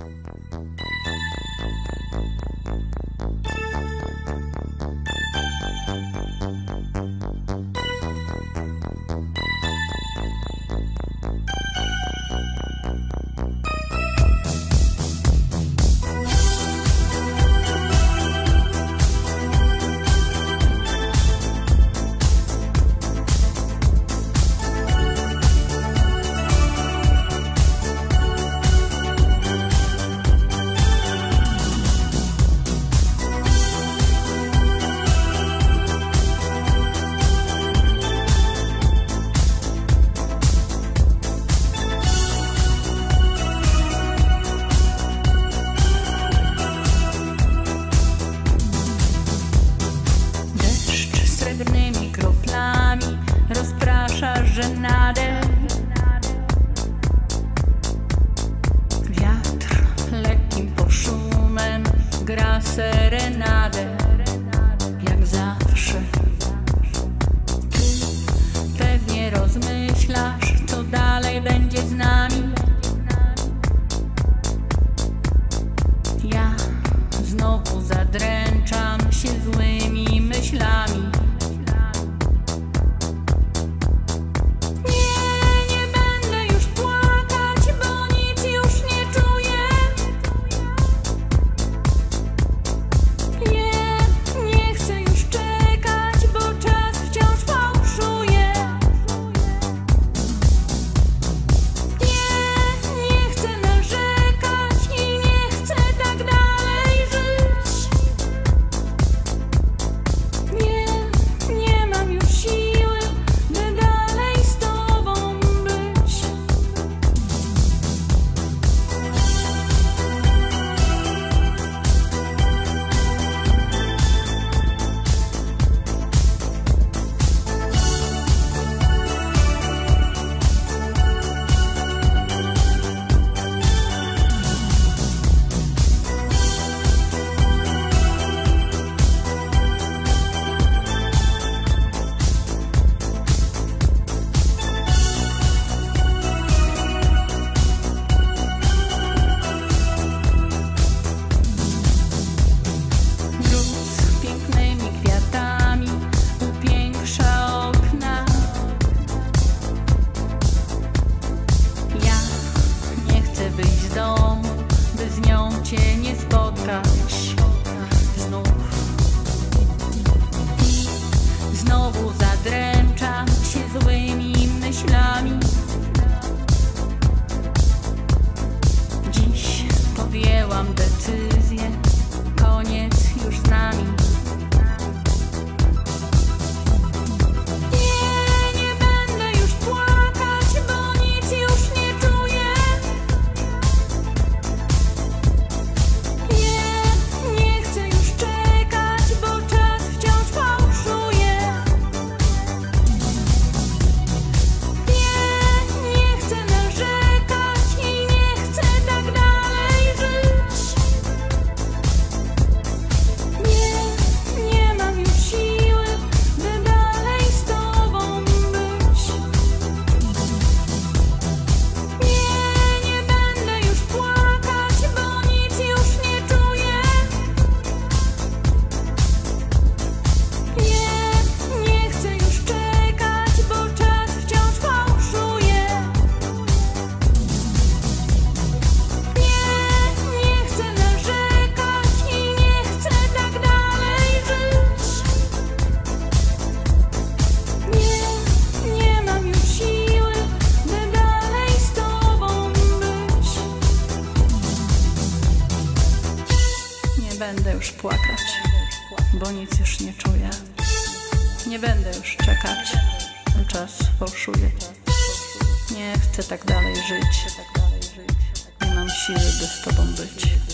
Kroplami rozprasza żenadę. Wiatr lekkim poszumem gra serenadę. Jak zawsze ty pewnie rozmyślasz, co dalej będzie z nami. Ja znowu zadręczam się złymi myślami. Cię nie spotkać znów. I znowu zadręczam się złymi myślami. Dziś podjęłam decyzję, koniec już z nami. Nie będę już płakać, bo nic już nie czuję. Nie będę już czekać, bo czas fałszuje. Nie chcę tak dalej żyć. Nie mam siły, by z tobą być.